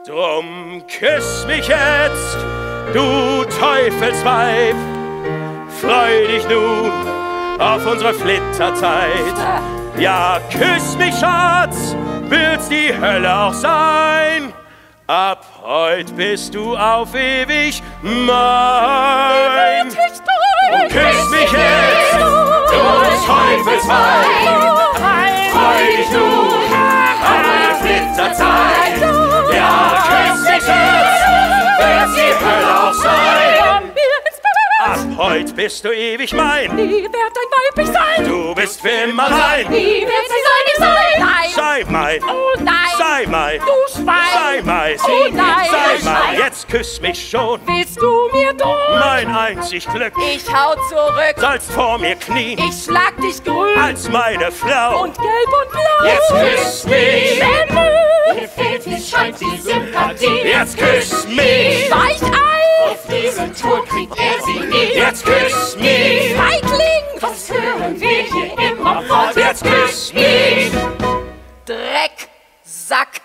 Drum küss mich jetzt, du Teufelsweib. Freu dich nun auf unsere Flitterzeit. Ja, küss mich, Schatz, will's die Hölle auch sein. Ab heut bist du auf ewig mein. Drum küss mich jetzt, du Teufelsweib. Freu dich nun auf unsere Flitterzeit. Ja, küss mich jetzt, will's die Hölle auch sein. Ab heut bist du ewig mein. Nie wird ein Weib ich sein. Du bist für immer mein. Nie wird sie sein, nein. Sei mein. Oh nein. Sei mein. Du Schwein. Sei mein. Oh nein. Sei mein. Jetzt küss mich schon. Willst du mir drohen? Mein einzig Glück. Ich hau zurück. Sollst vor mir knien. Ich schlag dich grün. Als meine Frau. Und gelb und blau. Jetzt küss mich. Mir fehlt, wie scheint die Sympathie. Jetzt küss mich. Weich Ei. Auf diese Tour kriegt er sie nie. Jetzt küss mich. Feigling. Was hören wir hier immer fort? Jetzt küss mich. Drecksack.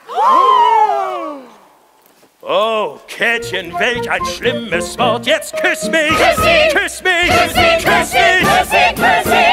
Oh, Käthchen, welch ein schlimmes Wort. Jetzt küss mich. Küss ihn. Küss mich. Küss ihn, Küss mich. küss ihn, küss ihn.